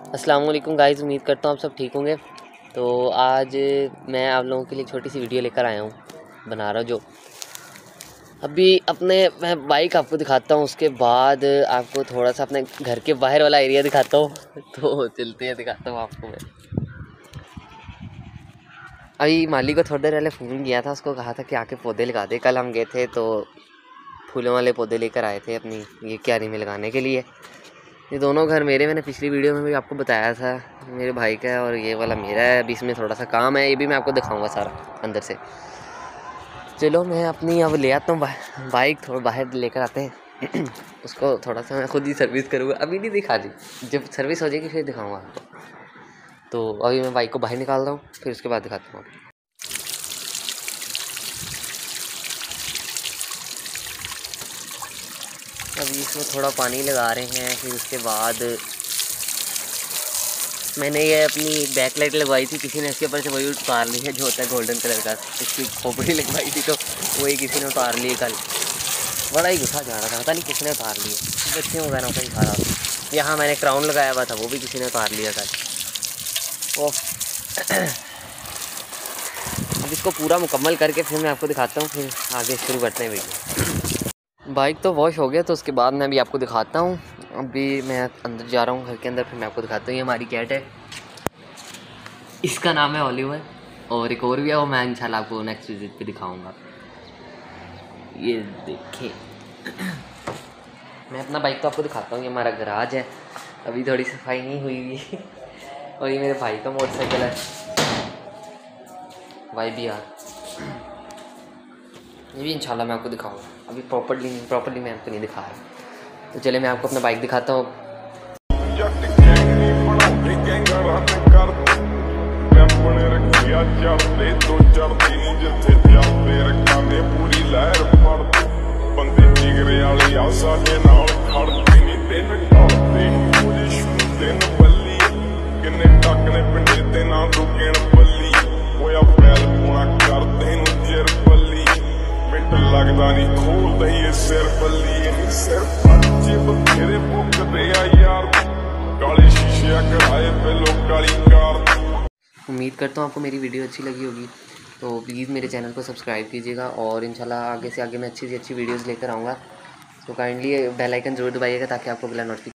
अस्सलाम वालेकुम गाइस, उम्मीद करता हूँ आप सब ठीक होंगे। तो आज मैं आप लोगों के लिए छोटी सी वीडियो लेकर आया हूँ, बना रहा हूँ जो अभी मैं बाइक आपको दिखाता हूँ। उसके बाद आपको थोड़ा सा अपने घर के बाहर वाला एरिया दिखाता हूँ। तो चलते हैं, दिखाता हूँ आपको मैं। अभी माली को थोड़ी देर पहले फ़ोन किया था, उसको कहा था कि आके पौधे लगा दे। कल हम गए थे तो फूलों वाले पौधे लेकर आए थे अपनी ये क्यारी में लगाने के लिए। ये दोनों घर मेरे, मैंने पिछली वीडियो में भी आपको बताया था, मेरे भाई का है और ये वाला मेरा है। अभी इसमें थोड़ा सा काम है, ये भी मैं आपको दिखाऊंगा सारा अंदर से। चलो मैं अपनी अब ले आता हूँ बाइक, थोड़ा बाहर लेकर आते हैं। उसको थोड़ा सा मैं खुद ही सर्विस करूँगा, अभी नहीं दिखा दी, जब सर्विस हो जाएगी फिर दिखाऊँगा आपको। तो अभी मैं बाइक को बाहर निकाल रहा हूँ, फिर उसके बाद दिखाता हूँ। अभी इसमें थोड़ा पानी लगा रहे हैं, फिर उसके बाद मैंने ये अपनी बैक लाइट लगवाई थी, किसी ने इसके ऊपर से वही उतार ली है, जो होता है गोल्डन कलर का। इसकी खोपड़ी लगवाई थी तो वही किसी ने उतार ली कल। बड़ा ही गुस्सा जा रहा था, पता नहीं किसने उतार ली है। बच्चे वगैरह का ही खा रहा था। यहाँ मैंने क्राउन लगाया हुआ था, वो भी किसी ने उतार लिया कल। ओ अब इसको पूरा मुकम्मल करके फिर मैं आपको दिखाता हूँ, फिर आगे शुरू करते हैं वीडियो। बाइक तो वॉश हो गया, तो उसके बाद मैं अभी आपको दिखाता हूँ। अभी मैं अंदर जा रहा हूँ घर के अंदर, फिर मैं आपको दिखाता हूँ। ये हमारी कैट है, इसका नाम है ओलिवर, और एक और भी है, वो मैं इंशाल्लाह आपको नेक्स्ट विजिट पे दिखाऊंगा। ये देखिए। मैं अपना बाइक तो आपको दिखाता हूँ। ये हमारा गराज है, अभी थोड़ी सफाई नहीं हुई हुई। और ये मेरे भाई का मोटरसाइकिल है, YBR। ये भी इंशाल्लाह मैं आपको दिखाऊंगा, अभी प्रॉपर्ली मैं आपको नहीं दिखा रहा। तो चलिए मैं आपको अपना बाइक दिखाता हूँ। लगदा नहीं खोल दे सिर बल्ली सिर बच्चे बथेरे भुगते आ यार, काले शीशे कराए पे लोग काली कार। उम्मीद करता हूँ आपको मेरी वीडियो अच्छी लगी होगी, तो प्लीज़ मेरे चैनल को सब्सक्राइब कीजिएगा और इंशाल्लाह आगे से आगे मैं अच्छी से अच्छी वीडियोज़ लेकर आऊँगा। तो काइंडली बेल आइकन ज़रूर दबाइएगा ताकि आपको अगला नोटिफिकेशन